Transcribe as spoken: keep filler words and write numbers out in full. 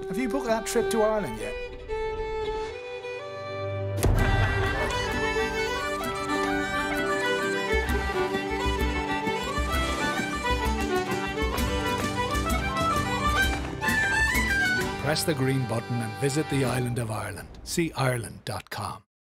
Have you booked that trip to Ireland yet? Press the green button and visit the island of Ireland. See Ireland dot com.